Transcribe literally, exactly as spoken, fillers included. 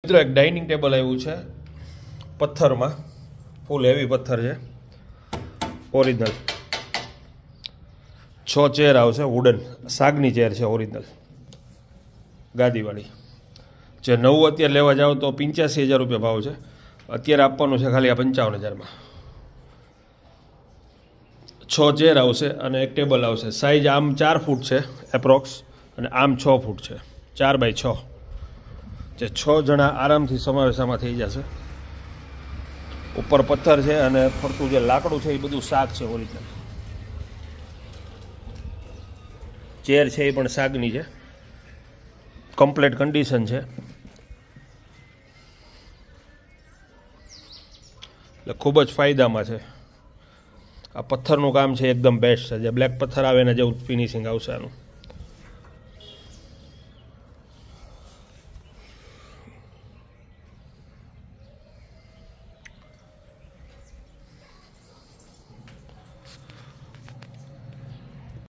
મિત્રો એક dining table આવ્યું છે પથ્થરમાં, ફૂલ હેવી પથ્થર છે, ઓરિજિનલ. છ ચેર આવશે વુડન, સાગની ચેર છે ઓરિજિનલ ગાદીવાળી. જે નવું અત્યારે લેવા જાઓ તો પંચ્યાસી હજાર રૂપિયા ભાવ છે, અત્યારે આપવાનું છે ખાલી આ પંચાવન હજારમાં. છ ચેર આવશે અને એક ટેબલ આવશે. સાઇઝ આમ ચાર ફૂટ છે એપ્રોક્સ અને આમ છ ફૂટ છે, ચાર બાય છ, જે છ જણા આરામથી સમાવેશ આમાં થઈ જશે. ઉપર પથ્થર છે અને ફરતું જે લાકડું છે એ બધું શાક છે ઓરિજિનલ. ચેર છે એ પણ શાકની છે, કમ્પ્લીટ કન્ડિશન છે. એટલે ખૂબ જ ફાયદામાં છે. આ પથ્થરનું કામ છે એકદમ બેસ્ટ છે, જે બ્લેક પથ્થર આવે ને જેવું ફિનિશિંગ આવશે આનું.